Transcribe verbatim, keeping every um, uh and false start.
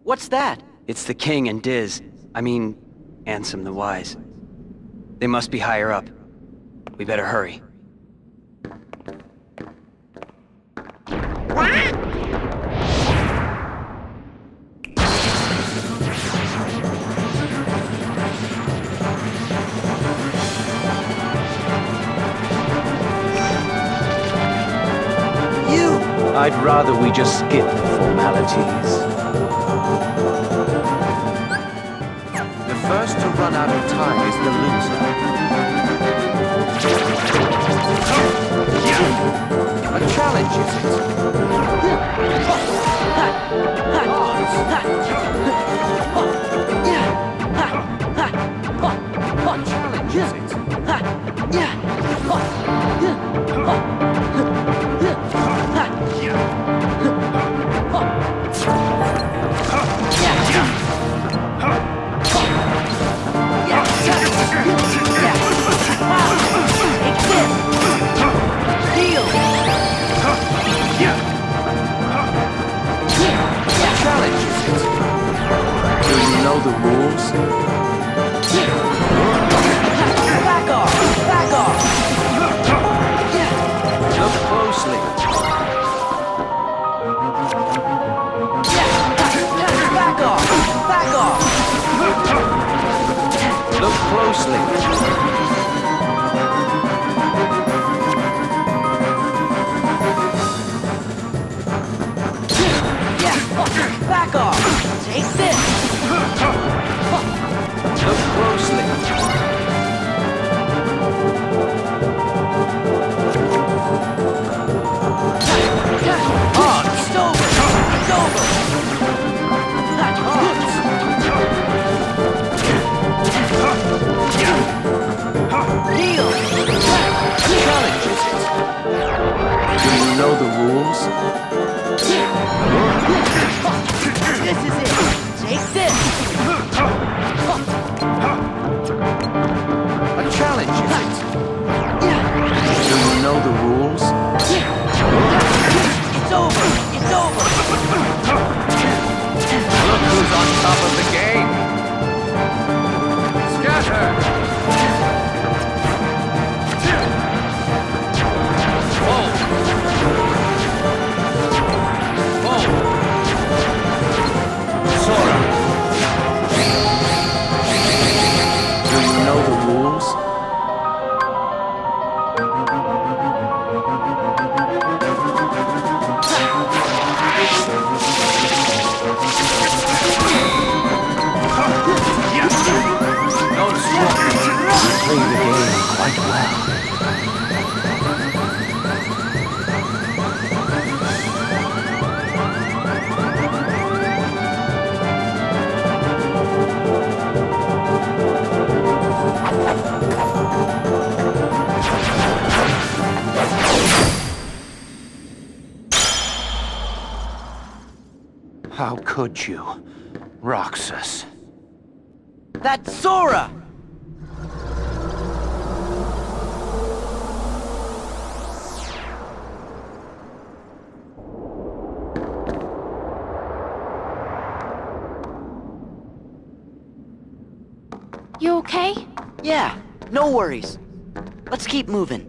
What's that? It's the king and Diz. I mean, Ansem the Wise. They must be higher up. We better hurry. I'd rather we just skip the formalities. The first to run out of time is the loser. A challenge, is it? The rules? Back off! Back off! Look closely. Back off! Back off! Look closely. Back off! Take this! Look closely. Oh, it's over! It's over! Deal! Challenge, is it? Do you know the rules? This is it! Take this! A challenge, is it? Do you know the rules? It's over! It's over! Look who's on top of the game! Scatter! Whoa! Whoa! Sora! Do you know the rules? Don't stop. You play the game quite well. How could you, Roxas? That's Sora! You okay? Yeah, no worries. Let's keep moving.